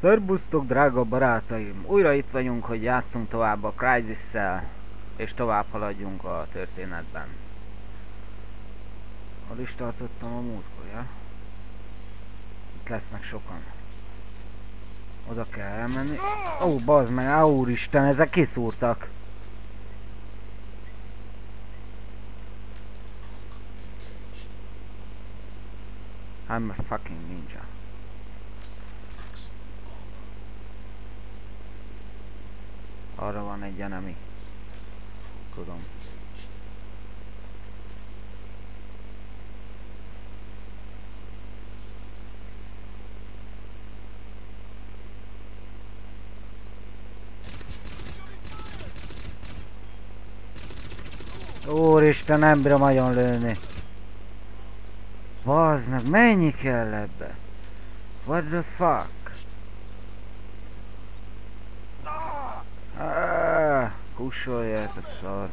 Szerbusztok, drága barátaim! Újra itt vagyunk, hogy játszunk tovább a Crysis-szel, és tovább haladjunk a történetben. Hol is tartottam a múltkor, ja? Itt lesznek sokan. Oda kell elmenni. Ó, bazd meg, úristen, ezek kiszúrtak! I'm a fucking ninja. Arra van egy enemy. Tudom. Úristen, nem bírom nagyon lőni. Bazd meg, mennyi kell ebbe? What the fuck? Kussolja ezt a szar.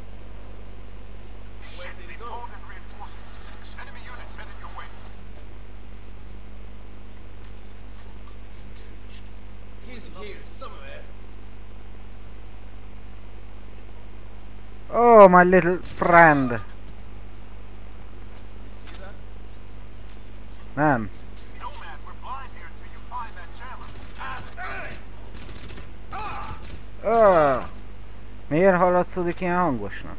Oh, my little friend. Nem. Miért hallatszódik ilyen hangosnak?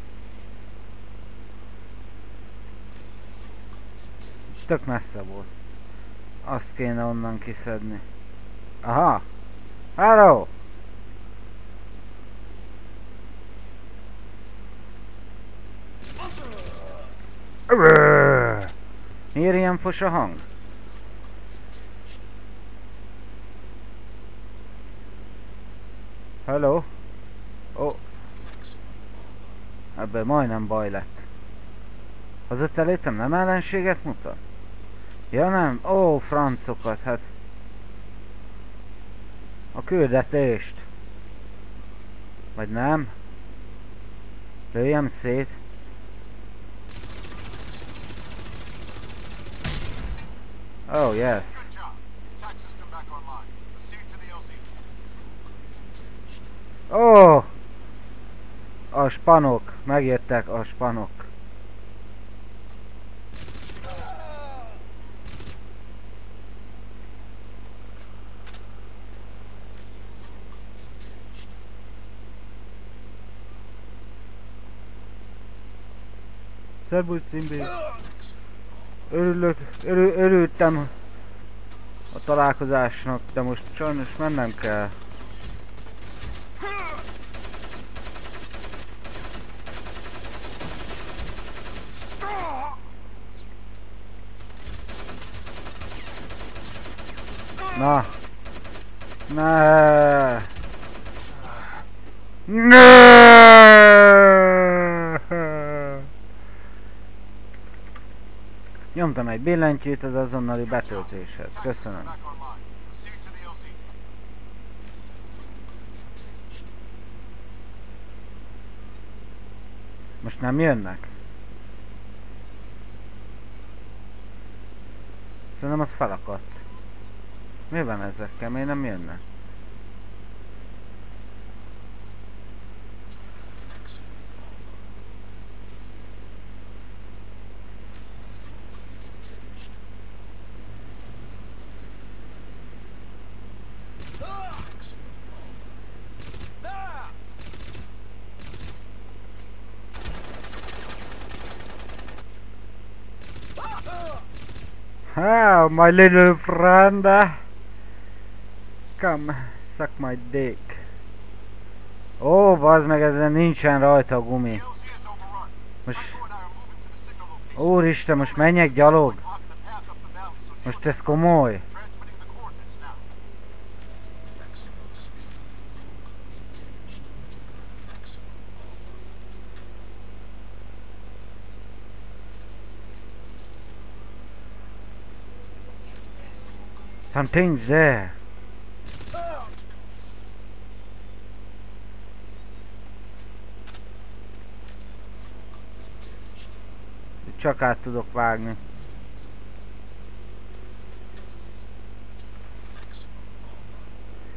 Tök messze volt. Azt kéne onnan kiszedni. Aha! Hello! Miért ilyen fos a hang? Hello? Ó. Ebben majdnem baj lett. Az a telétem nem ellenséget mutat? Ja nem? Ó, francokat, hát. A küldetést. Vagy nem? Lőjem szét. Oh, yes. Oh! A spanok. Megjöttek a spanok. Szerbusz, Szimbi. Örültem a találkozásnak, de most sajnos mennem kell. Na! Ne! Nyomtam egy billentyűt az azonnali betöltéshez. Köszönöm. Most nem jönnek? Szerintem az felakadt. Mi van ezekkel? Miért nem jönnek? Oh, my little friend. Come, suck my dick. Ó, bazd meg, ezen nincsen rajta a gumi. Most... Úristen, most menjek gyalog? Most ez komoly? Something's there. Csak át tudok vágni.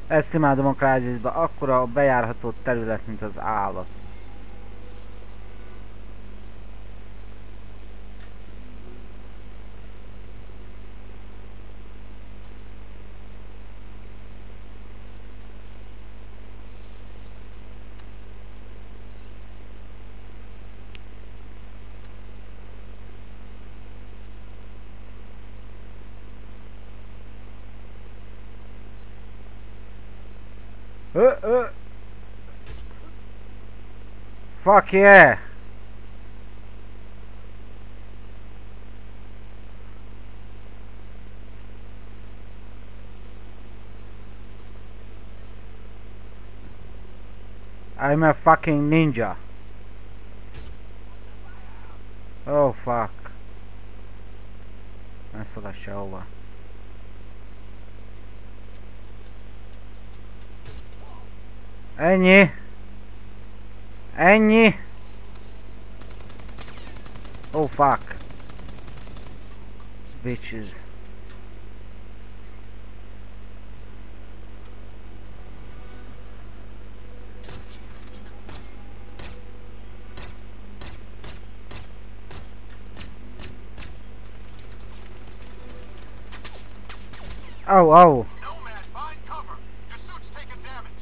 Ezt imádom a Crysisba, akkora a bejárható terület, mint az állat. Fuck yeah! I'm a fucking ninja. Oh fuck. Ne szaladj sehova. Ennyi. Ennyi. Oh fuck. Bitches. Oh, oh. Nomad, find cover. Your suit's taken damage.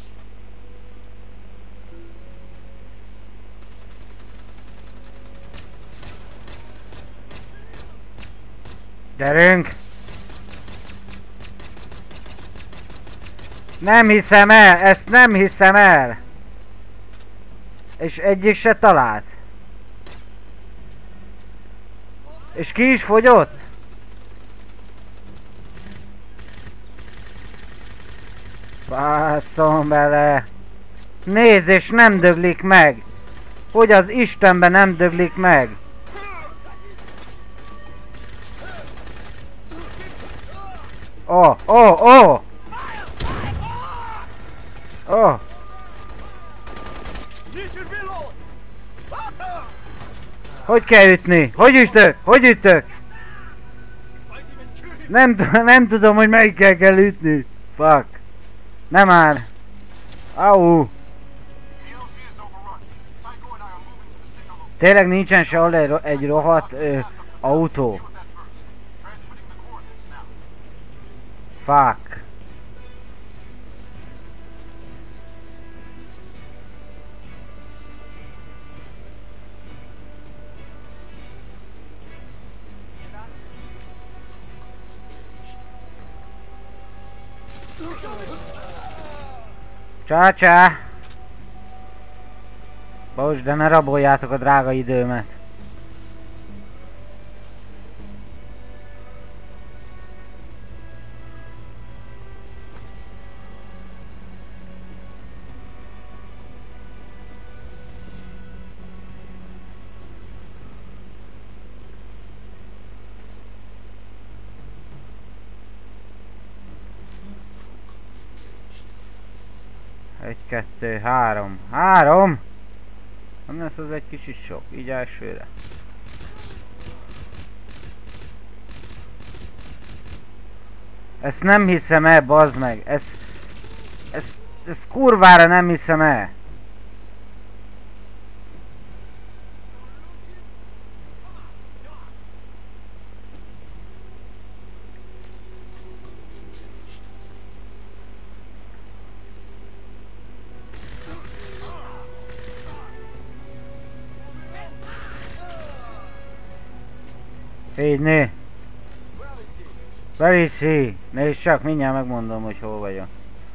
Gyerünk! Nem hiszem el! Ezt nem hiszem el! És egyik se talált. És ki is fogyott? Basszom bele! Nézd, és nem döglik meg! Hogy az Istenben nem döglik meg? Oh, oh, oh! Oh! Hogy kell ütni? Hogy ütök? Hogy ütök? Nem tudom, hogy melyikkel kell ütni. Fuck. Nem már. Au. Tényleg nincsen sehol egy rohadt autó. Fuck. Csá-csá! Bocs, de ne raboljátok a drága időmet. Egy, kettő, három. Három! Nem lesz az egy kicsit sok, így elsőre. Ezt nem hiszem el, bazd meg. Ezt kurvára nem hiszem el. Így né. Where is he? Nézd csak, mindjárt megmondom, hogy hol vagyok.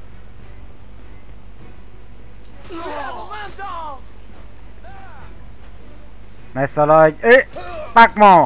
Ne szaladj! Pakmo!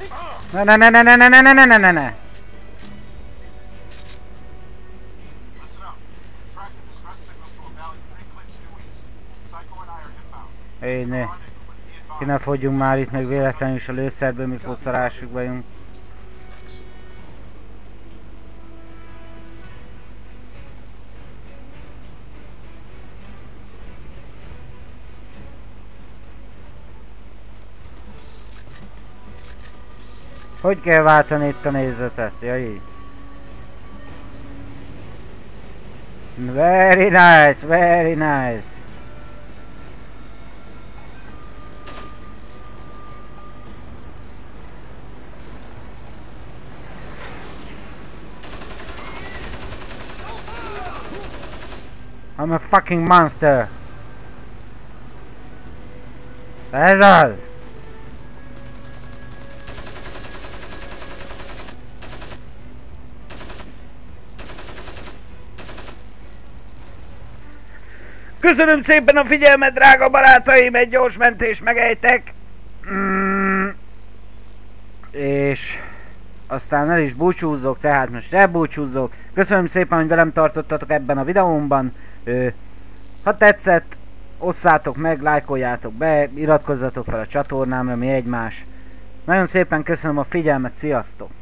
Ne. Listen up. Track the distress signal to a valley 3 clicks due east. Psycho and I are inbound. Éj, ne. Rendezvous, but be advised. Ki ne fogyjunk már itt meg véletlenül is a lőszerből, mikor szarásuk vagyunk. Hogy kell váltani itt a nézetet? Ja, így. Very nice, very nice. I'm a fucking monster. Ez az! Köszönöm szépen a figyelmet, drága barátaim, egy gyors mentés megejtek. És aztán el is búcsúzzok, tehát most elbúcsúzzok. Köszönöm szépen, hogy velem tartottatok ebben a videómban. Ha tetszett, osszátok meg, lájkoljátok be, iratkozzatok fel a csatornámra, mi egymás. Nagyon szépen köszönöm a figyelmet, sziasztok!